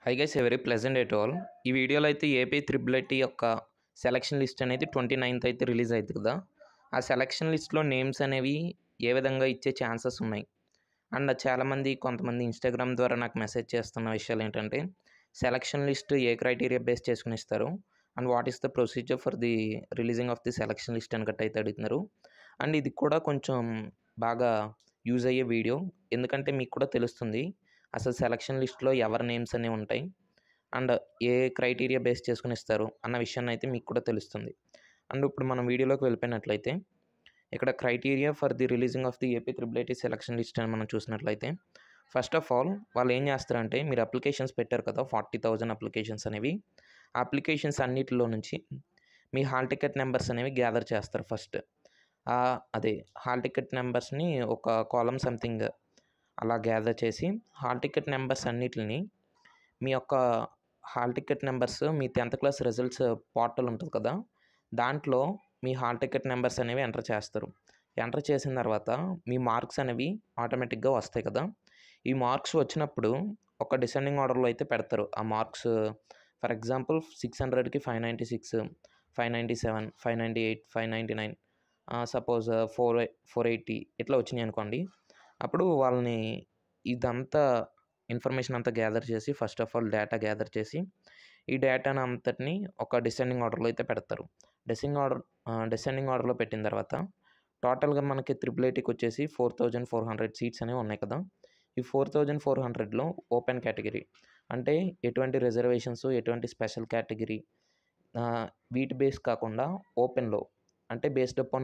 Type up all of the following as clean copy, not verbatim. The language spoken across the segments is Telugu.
High guys, very pleasant at all. ఈ వీడియోలో అయితే ఏపీ త్రిబుల్ ఐటీ యొక్క సెలక్షన్ లిస్ట్ అనేది 29th అయితే రిలీజ్ అవుతుంది కదా. ఆ సెలక్షన్ లిస్ట్లో నేమ్స్ అనేవి ఏ విధంగా ఇచ్చే ఛాన్సెస్ ఉన్నాయి. అండ్ కొంతమంది ఇన్స్టాగ్రామ్ ద్వారా నాకు మెసేజ్ చేస్తున్న విషయాలు ఏంటంటే, సెలక్షన్ లిస్ట్ ఏ క్రైటీరియా బేస్ చేసుకుని ఇస్తారు and what is the procedure for the releasing of the selection list అని గట్ట అయితే అడుగుతున్నారు. అండ్ ఇది కూడా కొంచెం బాగా యూజ్ అయ్యే వీడియో, ఎందుకంటే మీకు కూడా తెలుస్తుంది అసలు సెలక్షన్ లిస్ట్లో ఎవరి నేమ్స్ అనేవి ఉంటాయి అండ్ ఏ క్రైటీరియా బేస్ చేసుకుని ఇస్తారు అన్న విషయాన్ని అయితే మీకు కూడా తెలుస్తుంది. అండ్ ఇప్పుడు మనం వీడియోలోకి వెళ్ళిపోయినట్లయితే, ఇక్కడ criteria for the releasing of the AP triple IT selection list అని మనం చూసినట్లయితే, ఫస్ట్ ఆఫ్ ఆల్ వాళ్ళు ఏం చేస్తారంటే, మీరు అప్లికేషన్స్ పెట్టారు కదా 40,000 అప్లికేషన్స్ అనేవి. ఆ అప్లికేషన్స్ అన్నిటిలో నుంచి మీ హాల్ టికెట్ నెంబర్స్ అనేవి గ్యాదర్ చేస్తారు ఫస్ట్. అదే హాల్ టికెట్ నెంబర్స్ని ఒక కాలమ్ సంథింగ్ అలా గ్యాదర్ చేసి, హాల్ టికెట్ నెంబర్స్ అన్నిటిని మీ యొక్క హాల్ టికెట్ నెంబర్స్ మీ 10th క్లాస్ రిజల్ట్స్ పోర్టల్ ఉంటుంది కదా, దాంట్లో మీ హాల్ టికెట్ నెంబర్స్ అనేవి ఎంటర్ చేస్తారు. ఎంటర్ చేసిన తర్వాత మీ మార్క్స్ అనేవి ఆటోమేటిక్గా వస్తాయి కదా. ఈ మార్క్స్ వచ్చినప్పుడు ఒక డిసెండింగ్ ఆర్డర్లో అయితే పెడతారు. ఆ మార్క్స్ ఫర్ ఎగ్జాంపుల్ 600కి 596, 597, 598, 599, సపోజ్ 480 ఇట్లా వచ్చినాయి అనుకోండి. అప్పుడు వాళ్ళని ఇదంతా ఇన్ఫర్మేషన్ అంతా గ్యాదర్ చేసి, first of all data gather చేసి, ఈ డేటాను అంతటిని ఒక డిసెండింగ్ ఆర్డర్లో అయితే పెడతారు. డిసెండింగ్ ఆర్డర్లో పెట్టిన తర్వాత టోటల్గా మనకి త్రిబుల్ ఐటీకి వచ్చేసి 4,400 సీట్స్ అనేవి ఉన్నాయి కదా. ఈ 4,400లో ఓపెన్ కేటగిరీ అంటే ఎటువంటి రిజర్వేషన్స్, ఎటువంటి స్పెషల్ కేటగిరీ వీటి బేస్ కాకుండా ఓపెన్లో అంటే బేస్డ్ అపాన్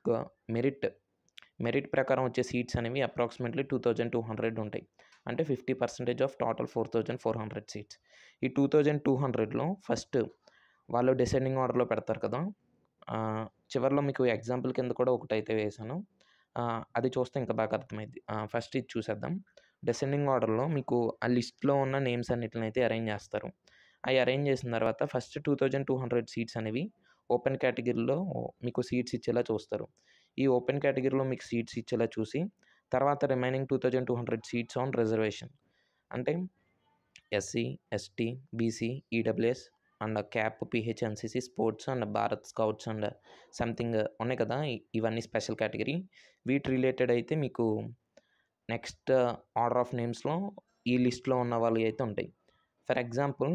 మెరిట్ ప్రకారం వచ్చే సీట్స్ అనేవి అప్రాక్సిమేట్లీ 2,200 ఉంటాయి. అంటే 50% ఆఫ్ టోటల్ 4,400 సీట్స్. ఈ 2,200లో ఫస్ట్ వాళ్ళు డిసెండింగ్ ఆర్డర్లో పెడతారు కదా. చివరిలో మీకు ఎగ్జాంపుల్ కింద కూడా ఒకటైతే వేశాను, అది చూస్తే ఇంకా బాగా అర్థమైంది. ఫస్ట్ ఇది చూసేద్దాం. డిసెండింగ్ ఆర్డర్లో మీకు ఆ లిస్ట్లో ఉన్న నేమ్స్ అన్నిటిని అయితే అరేంజ్ చేస్తారు. అవి అరేంజ్ చేసిన తర్వాత ఫస్ట్ 2,200 సీట్స్ అనేవి ఓపెన్ కేటగిరీలో మీకు సీట్స్ ఇచ్చేలా చూస్తారు. ఈ ఓపెన్ కేటగిరీలో మీకు సీట్స్ ఇచ్చేలా చూసి, తర్వాత రిమైనింగ్ 2,200 సీట్స్ ఆన్ రిజర్వేషన్ అంటే SC, ST, BC, EWS and CAP, PH, NCC, sports and Bharat scouts and something ఉన్నాయి కదా. ఇవన్నీ స్పెషల్ కేటగిరీ. వీటి రిలేటెడ్ అయితే మీకు నెక్స్ట్ ఆర్డర్ ఆఫ్ నేమ్స్లో ఈ లిస్ట్లో ఉన్న వాళ్ళు అయితే ఉంటాయి. ఫర్ ఎగ్జాంపుల్,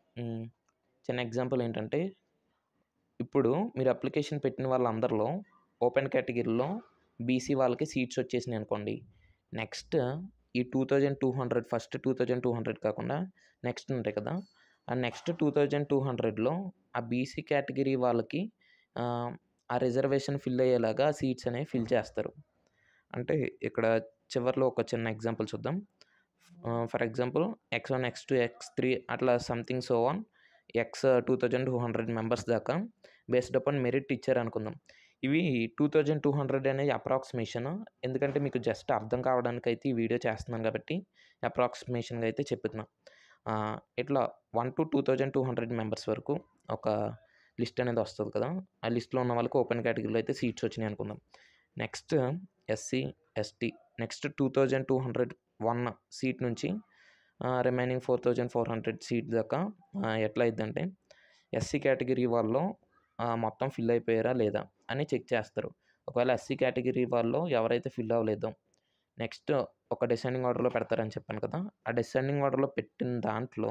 చిన్న ఎగ్జాంపుల్ ఏంటంటే, ఇప్పుడు మీరు అప్లికేషన్ పెట్టిన వాళ్ళందరిలో ఓపెన్ కేటగిరీలో బీసీ వాళ్ళకి సీట్స్ వచ్చేసినాయి అనుకోండి. నెక్స్ట్ ఈ 2,200 ఫస్ట్ 2,200 కాకుండా నెక్స్ట్ ఉంటాయి కదా, ఆ నెక్స్ట్ 2,200లో ఆ బీసీ కేటగిరీ వాళ్ళకి ఆ రిజర్వేషన్ ఫిల్ అయ్యేలాగా సీట్స్ అనేవి ఫిల్ చేస్తారు. అంటే ఇక్కడ చివరిలో ఒక చిన్న ఎగ్జాంపుల్ చూద్దాం. For example X1, X2, X3 అట్లా something so on X 2,200 members దాకా బేస్డ్ అపాన్ మెరిట్ ఇచ్చారు అనుకుందాం. ఇవి 2,200 అనేది అప్రాక్సిమేషన్, ఎందుకంటే మీకు జస్ట్ అర్థం కావడానికి అయితే ఈ వీడియో చేస్తున్నాను కాబట్టి అప్రాక్సిమేషన్గా అయితే చెప్తున్నాను. ఇట్లా 1 to 2,200 మెంబర్స్ వరకు ఒక లిస్ట్ అనేది వస్తుంది కదా. ఆ లిస్ట్లో ఉన్న వాళ్ళకి ఓపెన్ కేటగిరీలో అయితే సీట్స్ వచ్చినాయి అనుకుందాం. Next SC, ST next 2,201 seat నుంచి రిమైనింగ్ 4,400 సీట్ దాకా ఎట్లా అయిద్దంటే, ఎస్సీ కేటగిరీ వాళ్ళు మొత్తం ఫిల్ అయిపోయారా లేదా అని చెక్ చేస్తారు. ఒకవేళ ఎస్సీ కేటగిరీ వాళ్ళు ఎవరైతే ఫిల్ అవ్వలేదో నెక్స్ట్ ఒక డిసెండింగ్ ఆర్డర్లో పెడతారని చెప్పాను కదా. ఆ డిసెండింగ్ ఆర్డర్లో పెట్టిన దాంట్లో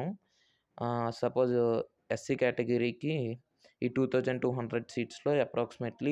సపోజ్ ఎస్సీ కేటగిరీకి ఈ 2,200 సీట్స్లో అప్రాక్సిమేట్లీ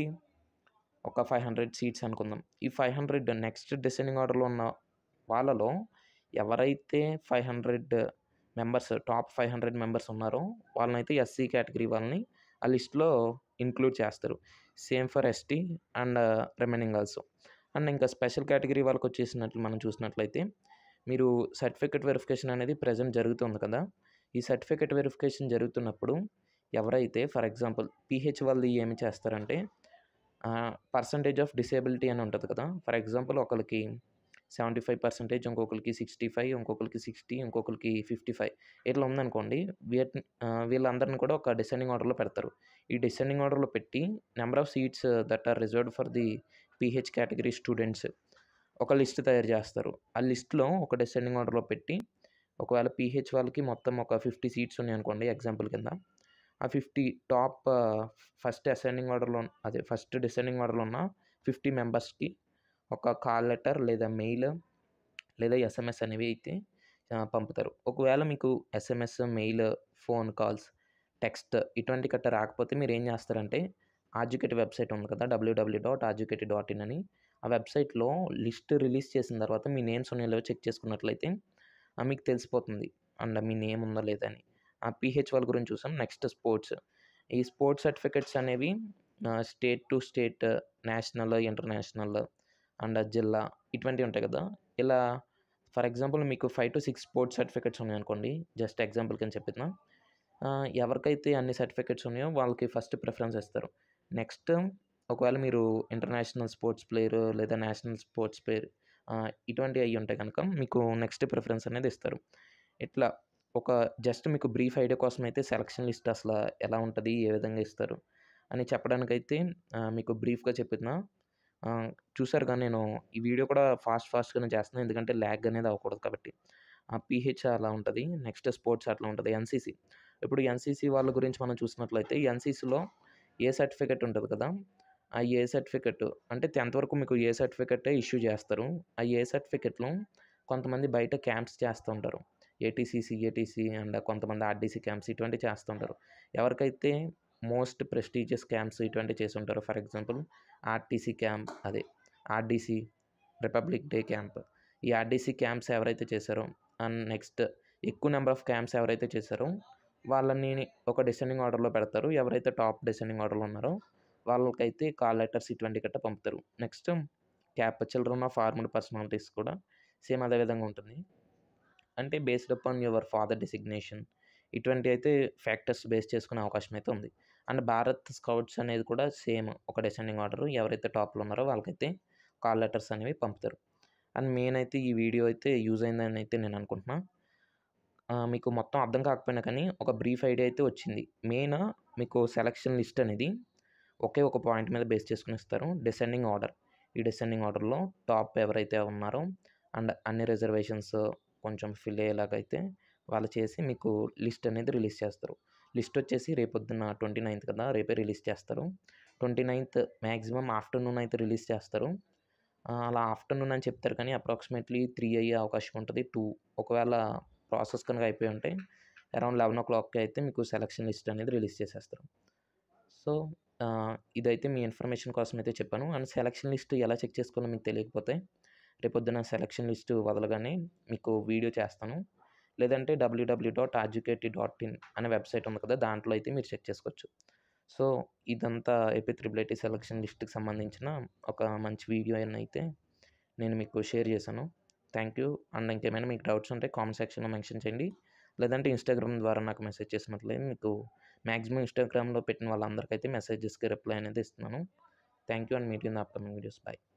ఒక 500 సీట్స్ అనుకుందాం. ఈ 500 నెక్స్ట్ డిసెండింగ్ ఆర్డర్లో ఉన్న వాళ్ళలో ఎవరైతే 500 మెంబర్స్ టాప్ 500 మెంబర్స్ ఉన్నారో వాళ్ళనైతే ఎస్సీ కేటగిరీ వాళ్ళని ఆ లిస్ట్లో ఇంక్లూడ్ చేస్తారు. Same for ST and remaining also. And ఇంకా స్పెషల్ కేటగిరీ వాళ్ళకి వచ్చేసినట్లు మనం చూసినట్లయితే, మీరు సర్టిఫికేట్ వెరిఫికేషన్ అనేది ప్రజెంట్ జరుగుతుంది కదా. ఈ సర్టిఫికేట్ వెరిఫికేషన్ జరుగుతున్నప్పుడు ఎవరైతే ఫర్ ఎగ్జాంపుల్ పిహెచ్ వాళ్ళు ఏమి చేస్తారంటే, పర్సంటేజ్ ఆఫ్ డిసేబిలిటీ అని ఉంటుంది కదా. ఫర్ ఎగ్జాంపుల్ ఒకరికి 75%, ఇంకొకరికి 65, ఇంకొకరికి 60, ఇంకొకరికి 55 ఇట్లా ఉందనుకోండి. వీళ్ళందరిని కూడా ఒక డిసెండింగ్ ఆర్డర్లో పెడతారు. ఈ డిసెండింగ్ ఆర్డర్లో పెట్టి number of seats that are reserved for the PH category students ఒక లిస్ట్ తయారు చేస్తారు. ఆ లిస్ట్లో ఒక డిసెండింగ్ ఆర్డర్లో పెట్టి ఒకవేళ పీహెచ్ వాళ్ళకి మొత్తం ఒక 50 సీట్స్ ఉన్నాయనుకోండి ఎగ్జాంపుల్ కింద. ఆ 50 టాప్ ఫస్ట్ డిసెండింగ్ ఆర్డర్‌లో ఉన్న 50 మెంబర్స్‌కి ఒక కాల్ లెటర్ లేదా మెయిల్ లేదా ఎస్ఎంఎస్ అనేవి అయితే పంపుతారు. ఒకవేళ మీకు SMS, mail, phone calls, text ఇటువంటి గట్టా రాకపోతే మీరేం చేస్తారంటే ఆర్జికేట్ వెబ్సైట్ ఉంది కదా! www.arjuket.in అని. ఆ వెబ్సైట్‌లో లిస్ట్ రిలీజ్ చేసిన తర్వాత మీ నేమ్స్ ఉన్నాయో లేవో చెక్ చేసుకున్నట్లయితే మీకు తెలిసిపోతుంది. అండ్ మీ నేమ్ ఉందా లేదా అని. ఆ పీహెచ్ వాళ్ళ గురించి చూసాం. Next sports. ఈ స్పోర్ట్స్ సర్టిఫికేట్స్ అనేవి state to state, national, international and జిల్లా ఇటువంటివి ఉంటాయి కదా! ఇలా ఫర్ ఎగ్జాంపుల్ మీకు 5-6 స్పోర్ట్స్ సర్టిఫికేట్స్ ఉన్నాయనుకోండి. జస్ట్ ఎగ్జాంపుల్ కింద చెప్తున్నా. ఎవరికైతే అన్ని సర్టిఫికేట్స్ ఉన్నాయో వాళ్ళకి ఫస్ట్ ప్రిఫరెన్స్ ఇస్తారు. నెక్స్ట్ ఒకవేళ మీరు ఇంటర్నేషనల్ స్పోర్ట్స్ ప్లేయర్ లేదా నేషనల్ స్పోర్ట్స్ ప్లేయర్ ఇటువంటివి అయ్యి ఉంటే కనుక మీకు నెక్స్ట్ ప్రిఫరెన్స్ అనేది ఇస్తారు. ఇట్లా ఒక జస్ట్ మీకు బ్రీఫ్ ఐడియా కోసం అయితే సెలక్షన్ లిస్ట్ అసలు ఎలా ఉంటది? ఏ విధంగా ఇస్తారు? అని చెప్పడానికైతే మీకు బ్రీఫ్‌గా చెప్తున్నా. చూసారుగా నేను ఈ వీడియో కూడా ఫాస్ట్‌గానే చేస్తున్నాను. ఎందుకంటే ల్యాగ్ అనేది అవ్వకూడదు కాబట్టి. పీహెచ్ అలా ఉంటది. నెక్స్ట్ స్పోర్ట్స్ అట్లా ఉంటది. ఎన్‌సీసీ. ఇప్పుడు ఎన్‌సీసీ వాళ్ళ గురించి మనం చూసినట్లయితే ఎన్‌సీసీలో ఏ సర్టిఫికేట్ ఉంటది కదా! ఆ ఏ సర్టిఫికేట్ అంటే 10థ్ వరకు మీకు ఏ సర్టిఫికేటే ఇష్యూ చేస్తారు. ఆ ఏ సర్టిఫికేట్‌లో కొంతమంది బయట క్యాంప్స్ చేస్తూ ఉంటారు. ఏటీసీ, సీఏటీసీ అండ్ కొంతమంది ఆర్డీసీ క్యాంప్స్ ఇటువంటివి చేస్తుంటారు. ఎవరికైతే మోస్ట్ ప్రెస్టీజియస్ క్యాంప్స్ ఇటువంటివి చేసుంటారో for example RTC camp RDC republic day camp. ఈ ఆర్డీసీ క్యాంప్స్ ఎవరైతే చేశారో అండ్ నెక్స్ట్ ఎక్కువ నెంబర్ ఆఫ్ క్యాంప్స్ ఎవరైతే చేశారో వాళ్ళని ఒక డిసెండింగ్ ఆర్డర్‌లో పెడతారు. ఎవరైతే టాప్ డిసెండింగ్ ఆర్డర్‌లో ఉన్నారో వాళ్ళకైతే కాల్ లెటర్స్ ఇటువంటి గట్టా పంపుతారు. Next children of armed personalities కూడా సేమ్ అదే విధంగా ఉంటుంది. అంటే based upon your father designation ఇటువంటి అయితే ఫ్యాక్టర్స్ బేస్ చేసుకునే అవకాశం అయితే ఉంది. అండ్ భారత్ స్కౌట్స్ అనేది కూడా సేమ్ ఒక డిసెండింగ్ ఆర్డర్ ఎవరైతే టాప్‌లో ఉన్నారో వాళ్ళకైతే కాల్ లెటర్స్ అనేవి పంపుతారు. అండ్ మెయిన్ అయితే ఈ వీడియో అయితే యూజ్ అయిందని అయితే నేను అనుకుంటున్నా. మీకు మొత్తం అర్థం కాకపోయినా కానీ ఒక బ్రీఫ్ ఐడియా అయితే వచ్చింది. మెయిన్ మీకు సెలక్షన్ లిస్ట్ అనేది ఒకే ఒక పాయింట్ మీద బేస్ చేసుకొని ఇస్తారు. Descending order. ఈ డిసెండింగ్ ఆర్డర్‌లో టాప్ ఎవరైతే ఉన్నారో అండ్ అన్ని రిజర్వేషన్స్ కొంచెం ఫిల్ అయ్యేలాగైతే వాళ్ళు చేసి మీకు లిస్ట్ అనేది రిలీజ్ చేస్తారు. లిస్ట్ వచ్చేసి రేపొద్దున 29థ్ కదా! రేపే రిలీజ్ చేస్తారు. 29థ్ మాక్సిమం ఆఫ్టర్‌నూన్ అయితే రిలీజ్ చేస్తారు. అలా ఆఫ్టర్‌నూన్ అని చెప్తారు కానీ అప్రాక్సిమేట్‌లీ 3 అయ్యే అవకాశం ఉంటది. 2 ఒకవేళ ప్రాసెస్ కనుక అయిపోయి ఉంటే అరౌండ్ 11:00కి అయితే మీకు సెలక్షన్ లిస్ట్ అనేది రిలీజ్ చేసేస్తారు. సో, ఇదైతే మీ ఇన్ఫర్మేషన్ కోసం అయితే చెప్పాను. అండ్ సెలక్షన్ లిస్ట్ ఎలా చెక్ చేసుకోవాలో మీకు తెలియకపోతే రేపొద్దున సెలక్షన్ లిస్ట్ వదలగానే మీకు వీడియో చేస్తాను. లేదంటే www.arjuket.in అనే వెబ్సైట్ ఉంది కదా! దాంట్లో అయితే మీరు చెక్ చేసుకోవచ్చు. సో, ఇదంతా ఏపీ త్రిబుల్ ఐటీ సెలక్షన్ లిస్ట్‌కి సంబంధించిన ఒక మంచి వీడియో అయితే నేను మీకు షేర్ చేశాను. Thank you. అండ్ ఇంకేమైనా మీకు డౌట్స్ ఉంటే కామెంట్ సెక్షన్‌లో మెన్షన్ చేయండి. లేదంటే ఇన్‌స్టాగ్రామ్ ద్వారా నాకు మెసేజ్ చేసినట్లయితే మీకు మాక్సిమం ఇన్‌స్టాగ్రామ్‌లో పెట్టిన వాళ్ళందరికైతే మెసేజెస్‌కి రిప్లై అనేది ఇస్తున్నాను. Thank you and meet you in the upcoming videos. By.